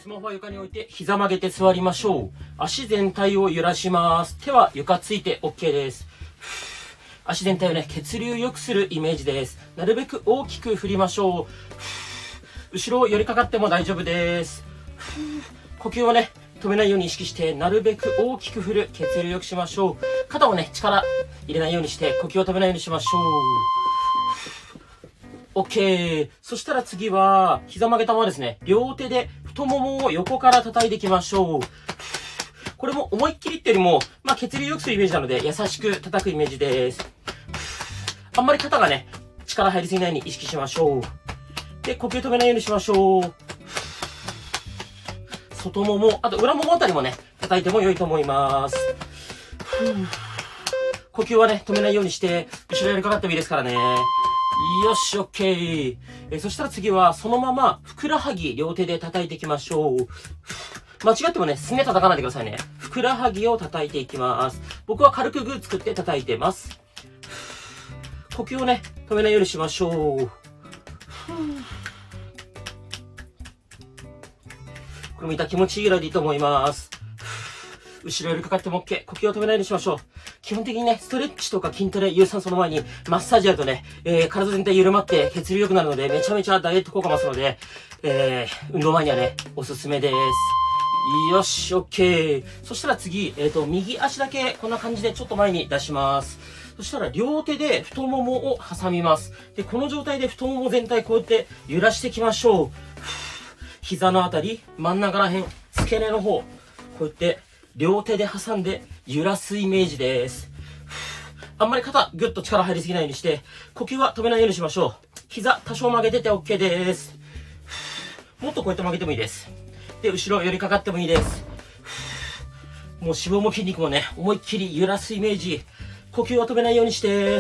スマホは床に置いて膝曲げて座りましょう。足全体を揺らします。手は床ついて OK です。足全体をね、血流良くするイメージです。なるべく大きく振りましょう。後ろ寄りかかっても大丈夫です。呼吸をね、止めないように意識して、なるべく大きく振る。血流良くしましょう。肩をね、力入れないようにして、呼吸を止めないようにしましょう。OK。そしたら次は、膝曲げたままですね。両手で太ももを横から叩いていきましょう。これも思いっきりっていうよりも、血流良くするイメージなので、優しく叩くイメージです。あんまり肩がね、力入りすぎないように意識しましょう。で、呼吸止めないようにしましょう。外もも、あと裏ももあたりもね、叩いても良いと思います。呼吸はね、止めないようにして、後ろ寄りかかってもいいですからね。よし、OK。そしたら次は、そのまま、ふくらはぎ、両手で叩いていきましょう。間違ってもね、すね叩かないでくださいね。ふくらはぎを叩いていきます。僕は軽くグー作って叩いてます。呼吸をね、止めないようにしましょう。これも痛気持ちいいぐらいでいいと思います。後ろ寄りかかっても OK。呼吸を止めないようにしましょう。基本的にね、ストレッチとか筋トレ、有酸素の前にマッサージやるとね、体全体緩まって血流良くなるので、めちゃめちゃダイエット効果増すので、運動前にはね、おすすめです。よし、OK。そしたら次、右足だけこんな感じでちょっと前に出します。そしたら両手で太ももを挟みます。で、この状態で太もも全体こうやって揺らしていきましょう。膝のあたり、真ん中ら辺、付け根の方、こうやって両手で挟んで揺らすイメージです。あんまり肩ぐっと力入りすぎないようにして、呼吸は止めないようにしましょう。膝多少曲げてて OK です。もっとこうやって曲げてもいいです。で、後ろ寄りかかってもいいです。もう脂肪も筋肉もね、思いっきり揺らすイメージ。呼吸は止めないようにして、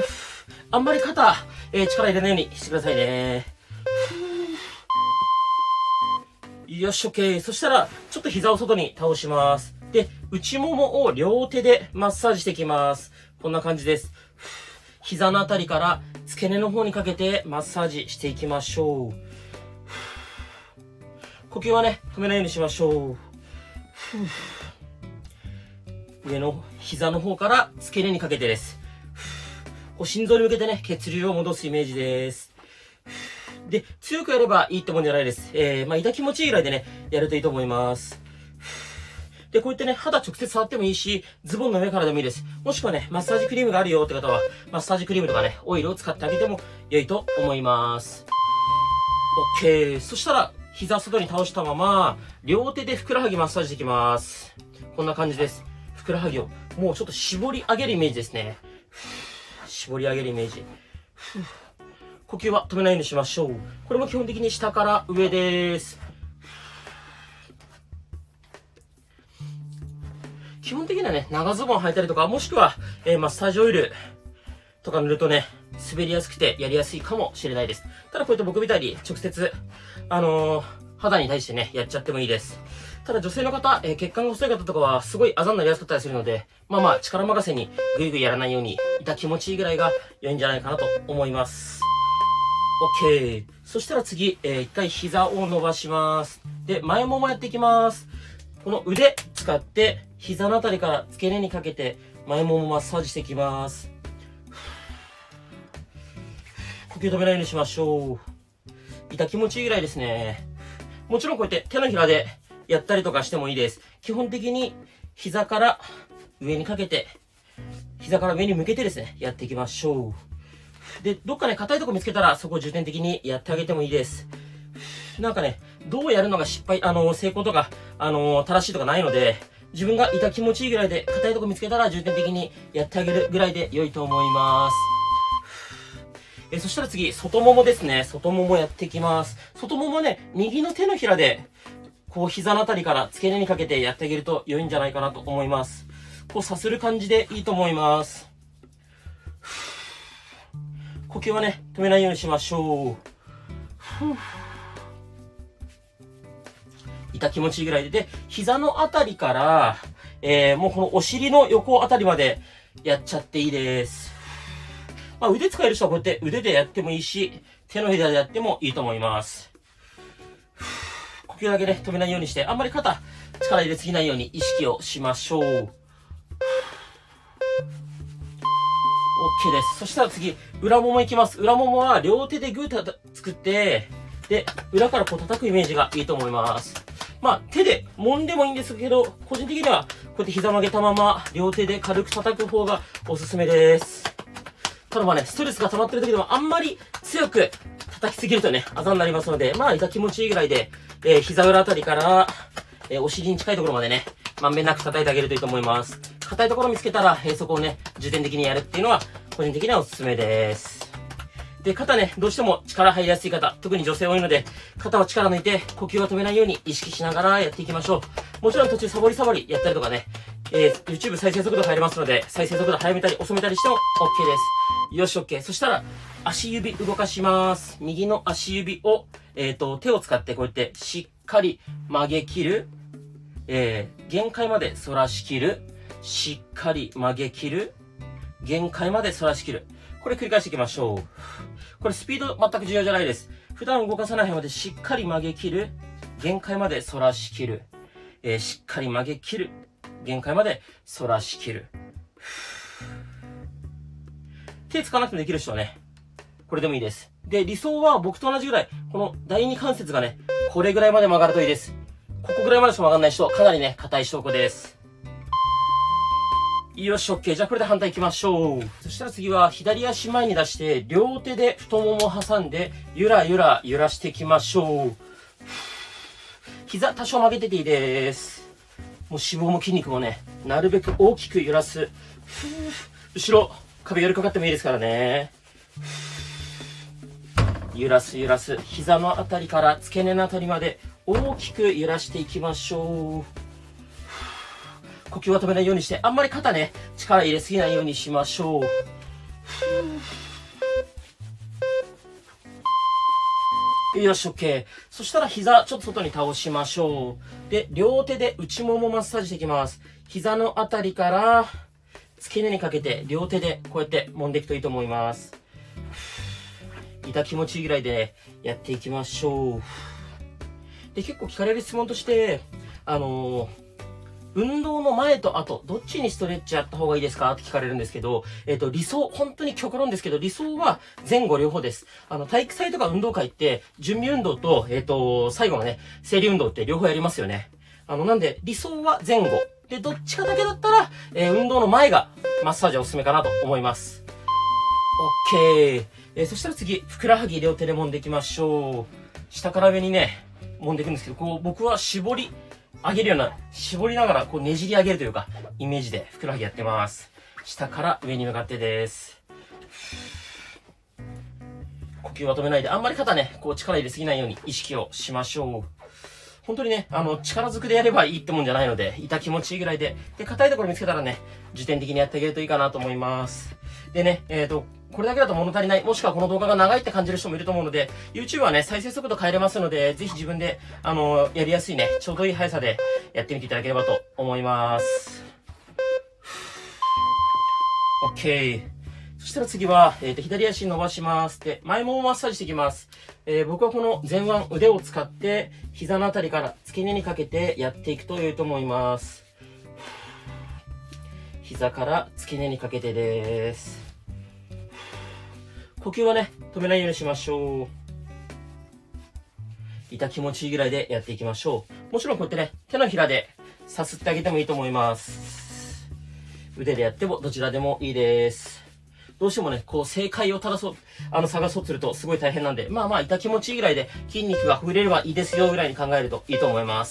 あんまり肩、力入れないようにしてくださいね。よし、OK。そしたら、ちょっと膝を外に倒します。で、内ももを両手でマッサージしていきます。こんな感じです。膝のあたりから付け根の方にかけてマッサージしていきましょう。呼吸はね、止めないようにしましょう。上の膝の方から付け根にかけてです。こう心臓に向けてね、血流を戻すイメージです。で、強くやればいいってもんじゃないです。痛気持ちいいぐらいでね、やるといいと思います。で、こうやってね、肌直接触ってもいいし、ズボンの上からでもいいです。もしくはね、マッサージクリームがあるよって方は、マッサージクリームとかね、オイルを使ってあげても良いと思います。OK。そしたら、膝外に倒したまま、両手でふくらはぎマッサージしていきます。こんな感じです。ふくらはぎを、もうちょっと絞り上げるイメージですね。絞り上げるイメージ。呼吸は止めないようにしましょう。これも基本的に下から上です。基本的にはね、長ズボン履いたりとか、もしくは、マッサージオイルとか塗るとね、滑りやすくてやりやすいかもしれないです。ただこうやって僕みたいに直接、肌に対してね、やっちゃってもいいです。ただ女性の方、血管が細い方とかはすごいあざになりやすかったりするので、力任せにぐいぐいやらないように、痛気持ちいいぐらいが良いんじゃないかなと思います。OK。そしたら次、一回膝を伸ばします。で、前ももやっていきます。この腕使って、膝のあたりから付け根にかけて、前ももマッサージしていきます。呼吸止めないようにしましょう。痛気持ちいいぐらいですね。もちろんこうやって手のひらでやったりとかしてもいいです。基本的に膝から上にかけて、膝から上に向けてですね、やっていきましょう。で、どっかね、硬いとこ見つけたら、そこを重点的にやってあげてもいいです。なんかね、どうやるのが失敗、成功とか、正しいとかないので、自分が痛気持ちいいぐらいで、硬いとこ見つけたら重点的にやってあげるぐらいで良いと思います。そしたら次、外ももですね。外ももやっていきます。外ももね、右の手のひらで、こう膝のあたりから付け根にかけてやってあげると良いんじゃないかなと思います。こうさする感じでいいと思います。呼吸はね、止めないようにしましょう。痛気持ちいいぐらいで、膝のあたりから、もうこのお尻の横あたりまでやっちゃっていいです。腕使える人はこうやって腕でやってもいいし、手のひらでやってもいいと思います。呼吸吸だけね、止めないようにして、あんまり肩、力入れすぎないように意識をしましょう。OK です。そしたら次、裏ももいきます。裏ももは両手でグー作って、で、裏からこう叩くイメージがいいと思います。まあ、手で揉んでもいいんですけど、個人的には、こうやって膝曲げたまま、両手で軽く叩く方がおすすめです。ただまあね、ストレスが溜まってる時でもあんまり強く叩きすぎるとね、あざになりますので、まあ、痛気持ちいいぐらいで、膝裏あたりから、お尻に近いところまでね、まんべんなく叩いてあげるといいと思います。硬いところを見つけたら、そこをね、重点的にやるっていうのは、個人的にはおすすめです。で、肩ね、どうしても力入りやすい方、特に女性多いので、肩は力抜いて、呼吸を止めないように意識しながらやっていきましょう。もちろん途中サボりやったりとかね、YouTube 再生速度入りますので、再生速度早めたり遅めたりしても OK です。よし、OK。そしたら、足指動かします。右の足指を、手を使ってこうやってしっかり曲げ切る。限界まで反らし切る。しっかり曲げ切る。限界まで反らし切る。これ繰り返していきましょう。これスピード全く重要じゃないです。普段動かさない範囲までしっかり曲げ切る。限界まで反らし切る。しっかり曲げ切る。限界まで反らし切る。手使わなくてもできる人はね、これでもいいです。で、理想は僕と同じぐらい、この第二関節がね、これぐらいまで曲がるといいです。ここぐらいまでしか曲がんない人、かなりね、硬い証拠です。よし、OK。じゃあこれで反対行きましょう。そしたら次は左足前に出して、両手で太ももを挟んで、ゆらゆら揺らしていきましょう。膝多少曲げてていいです。もう脂肪も筋肉もね、なるべく大きく揺らす。後ろ、壁寄りかかってもいいですからね。揺らす。膝のあたりから付け根のあたりまで大きく揺らしていきましょう。呼吸は止めないようにして、あんまり肩ね、力入れすぎないようにしましょう。よし、OK。そしたら膝、ちょっと外に倒しましょう。で、両手で内ももマッサージしていきます。膝のあたりから、付け根にかけて、両手でこうやって揉んでいくといいと思います。痛気持ちいいぐらいで、ね、やっていきましょう。で、結構聞かれる質問として、運動の前と後、どっちにストレッチやった方がいいですかって聞かれるんですけど、理想、本当に極論ですけど、理想は前後両方です。体育祭とか運動会って、準備運動と、最後のね、整理運動って両方やりますよね。なんで、理想は前後。で、どっちかだけだったら、運動の前がマッサージはおすすめかなと思います。OK。そしたら次、ふくらはぎ両手で揉んでいきましょう。下から上にね、揉んでいくんですけど、こう、僕は絞り上げるような、絞りながら、こうねじり上げるというか、イメージでふくらはぎやってます。下から上に向かってです。呼吸は止めないで、あんまり肩ね、こう力入れすぎないように意識をしましょう。本当にね、力ずくでやればいいってもんじゃないので、痛気持ちいいぐらいで、で、硬いところ見つけたらね、重点的にやってあげるといいかなと思います。でね、これだけだと物足りない、もしくはこの動画が長いって感じる人もいると思うので、YouTube はね、再生速度変えれますので、ぜひ自分で、やりやすいね、ちょうどいい速さでやってみていただければと思います。OK。そしたら次は、左足伸ばします。で、前ももマッサージしていきます。僕はこの前腕、腕を使って、膝のあたりから付け根にかけてやっていくと良いと思います。膝から付け根にかけてです。呼吸はね、止めないようにしましょう。痛気持ちいいぐらいでやっていきましょう。もちろんこうやってね、手のひらでさすってあげてもいいと思います。腕でやってもどちらでもいいです。どうしてもね、こう正解を探そう、探そうとするとすごい大変なんで、まあまあ痛気持ちいいぐらいで筋肉がほぐれればいいですよぐらいに考えるといいと思います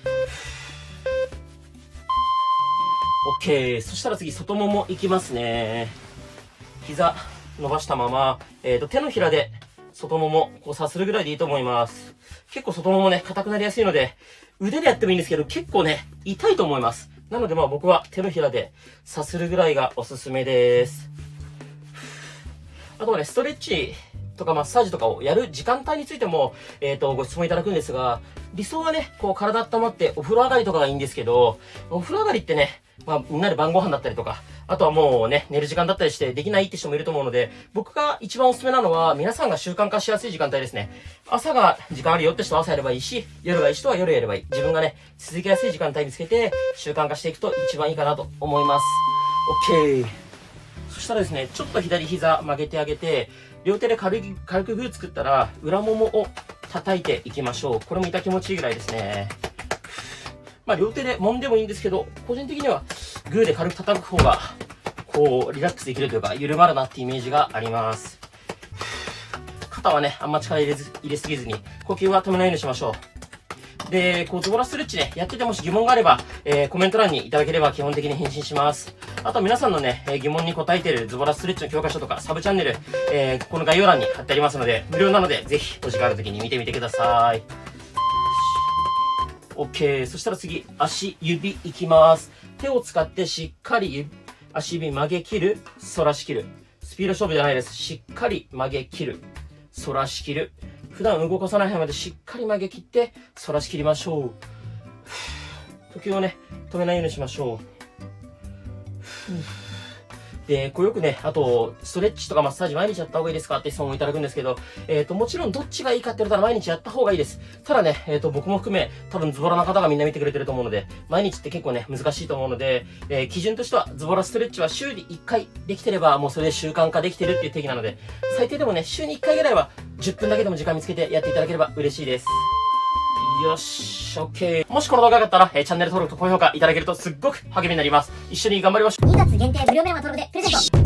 。OK。そしたら次、外ももいきますね。膝伸ばしたまま、手のひらで外ももこうさするぐらいでいいと思います。結構外ももね、硬くなりやすいので、腕でやってもいいんですけど、結構ね、痛いと思います。なのでまあ僕は手のひらでさするぐらいがおすすめです。あとはね、ストレッチとかマッサージとかをやる時間帯についても、ご質問いただくんですが、理想はね、こう体温まってお風呂上がりとかがいいんですけど、お風呂上がりってね、まあみんなで晩ご飯だったりとか、 あとはもうね、寝る時間だったりしてできないって人もいると思うので、僕が一番おすすめなのは、皆さんが習慣化しやすい時間帯ですね。朝が時間あるよって人は朝やればいいし、夜がいい人は夜やればいい。自分がね、続けやすい時間帯見つけて、習慣化していくと一番いいかなと思います。OK。そしたらですね、ちょっと左膝曲げてあげて、両手で軽くグー作ったら、裏ももを叩いていきましょう。これも痛気持ちいいぐらいですね。まあ、両手で揉んでもいいんですけど、個人的にはグーで軽く叩く方が、こう、リラックスできるというか、緩まるなってイメージがあります。肩はね、あんま力入れすぎずに、呼吸は止めないようにしましょう。で、こう、ズボラストレッチね、やっててもし疑問があれば、コメント欄にいただければ基本的に返信します。あと皆さんのね、疑問に答えているズボラストレッチの教科書とか、サブチャンネル、この概要欄に貼ってありますので、無料なので、ぜひ、お時間ある時に見てみてください。OK。そしたら次、足指いきます。手を使ってしっかり足指曲げ切る、反らし切る。スピード勝負じゃないです。しっかり曲げ切る、反らし切る。普段動かさない範囲までしっかり曲げ切って、反らし切りましょう。呼吸をね、止めないようにしましょう。で、これよくね、あと、ストレッチとかマッサージ毎日やった方がいいですかって質問をいただくんですけど、もちろんどっちがいいかって言ったら毎日やった方がいいです。ただね、僕も含め、多分ズボラな方がみんな見てくれてると思うので、毎日って結構ね、難しいと思うので、基準としては、ズボラストレッチは週に1回できてれば、もうそれで習慣化できてるっていう定義なので、最低でもね、週に1回ぐらいは、10分だけでも時間見つけてやっていただければ嬉しいです。よし、OK。もしこの動画が良かったら、チャンネル登録と高評価いただけるとすっごく励みになります。一緒に頑張りましょう。 2月限定無料メルマ登録でプレゼント。